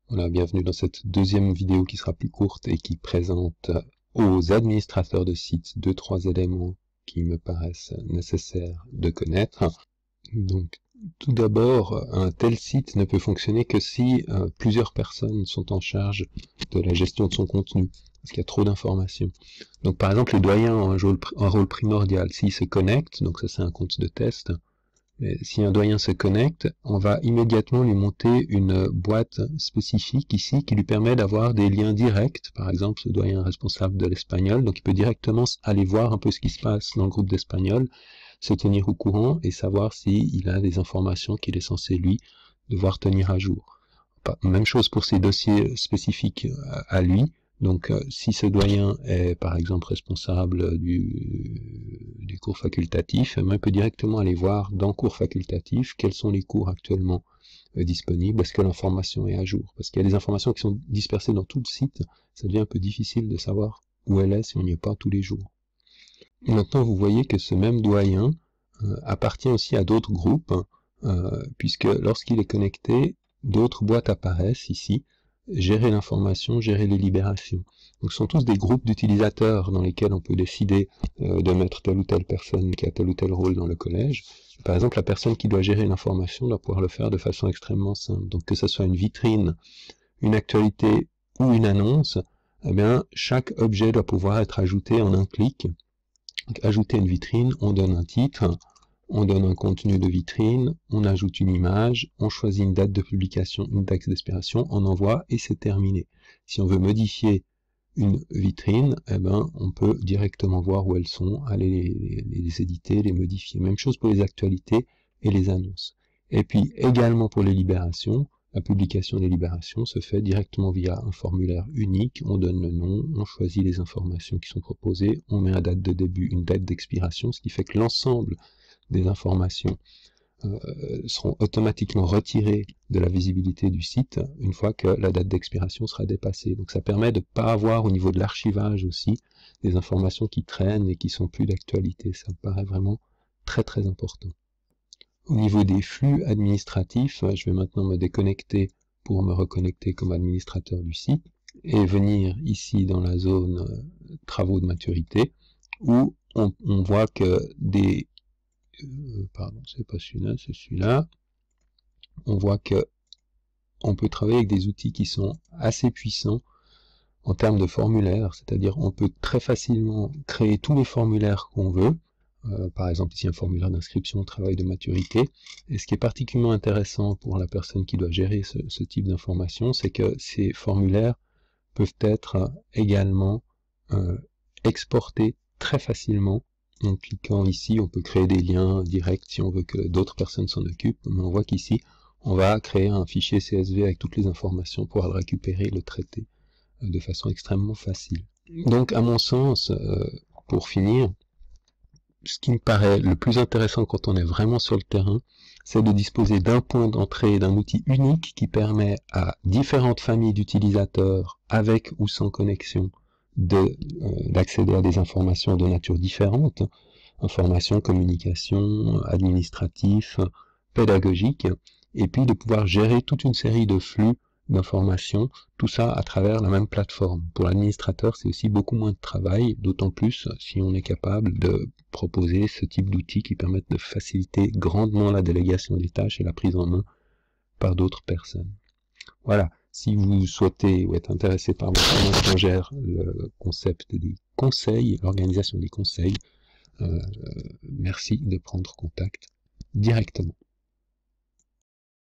Voilà, bienvenue dans cette deuxième vidéo qui sera plus courte et qui présente aux administrateurs de sites 2-3 éléments qui me paraissent nécessaires de connaître. Donc, tout d'abord, un tel site ne peut fonctionner que si plusieurs personnes sont en charge de la gestion de son contenu, parce qu'il y a trop d'informations. Donc, par exemple, les doyens ont un rôle primordial. S'ils se connectent, donc ça c'est un compte de test, mais si un doyen se connecte, on va immédiatement lui monter une boîte spécifique ici qui lui permet d'avoir des liens directs. Par exemple, ce doyen est responsable de l'espagnol, donc il peut directement aller voir un peu ce qui se passe dans le groupe d'espagnol, se tenir au courant et savoir s'il a des informations qu'il est censé, lui, devoir tenir à jour. Même chose pour ses dossiers spécifiques à lui. Donc, si ce doyen est, par exemple, responsable du cours facultatif, il peut directement aller voir dans cours facultatif quels sont les cours actuellement disponibles, est-ce que l'information est à jour. Parce qu'il y a des informations qui sont dispersées dans tout le site, ça devient un peu difficile de savoir où elle est si on n'y est pas tous les jours. Maintenant, vous voyez que ce même doyen appartient aussi à d'autres groupes, puisque lorsqu'il est connecté, d'autres boîtes apparaissent ici, gérer l'information, gérer les libérations. Donc ce sont tous des groupes d'utilisateurs dans lesquels on peut décider de mettre telle ou telle personne qui a tel ou tel rôle dans le collège. Par exemple, la personne qui doit gérer l'information doit pouvoir le faire de façon extrêmement simple. Donc que ce soit une vitrine, une actualité ou une annonce, eh bien, chaque objet doit pouvoir être ajouté en un clic. Donc, ajouter une vitrine, on donne un titre, on donne un contenu de vitrine, on ajoute une image, on choisit une date de publication, une date d'expiration, on envoie et c'est terminé. Si on veut modifier une vitrine, eh ben, on peut directement voir où elles sont, aller les éditer, les modifier. Même chose pour les actualités et les annonces. Et puis également pour les libérations, la publication des libérations se fait directement via un formulaire unique, on donne le nom, on choisit les informations qui sont proposées, on met une date de début, une date d'expiration, ce qui fait que l'ensemble des informations seront automatiquement retirées de la visibilité du site une fois que la date d'expiration sera dépassée. Donc ça permet de ne pas avoir au niveau de l'archivage aussi des informations qui traînent et qui sont plus d'actualité. Ça me paraît vraiment très très important. Au niveau des flux administratifs, je vais maintenant me déconnecter pour me reconnecter comme administrateur du site et venir ici dans la zone travaux de maturité où on voit que des pardon, c'est pas celui-là, c'est celui-là. On voit que on peut travailler avec des outils qui sont assez puissants en termes de formulaires, c'est-à-dire on peut très facilement créer tous les formulaires qu'on veut. Par exemple ici un formulaire d'inscription au travail de maturité. Et ce qui est particulièrement intéressant pour la personne qui doit gérer ce type d'information, c'est que ces formulaires peuvent être également exportés très facilement. En cliquant ici, on peut créer des liens directs si on veut que d'autres personnes s'en occupent, mais on voit qu'ici, on va créer un fichier CSV avec toutes les informations pour le récupérer et le traiter de façon extrêmement facile. Donc, à mon sens, pour finir, ce qui me paraît le plus intéressant quand on est vraiment sur le terrain, c'est de disposer d'un point d'entrée, d'un outil unique qui permet à différentes familles d'utilisateurs, avec ou sans connexion, d'accéder à des informations de nature différente, informations, communication, administratif, pédagogique, et puis de pouvoir gérer toute une série de flux d'informations, tout ça à travers la même plateforme. Pour l'administrateur, c'est aussi beaucoup moins de travail, d'autant plus si on est capable de proposer ce type d'outils qui permettent de faciliter grandement la délégation des tâches et la prise en main par d'autres personnes. Voilà, si vous souhaitez ou êtes intéressé par comment on gère le concept des conseils, l'organisation des conseils, merci de prendre contact directement.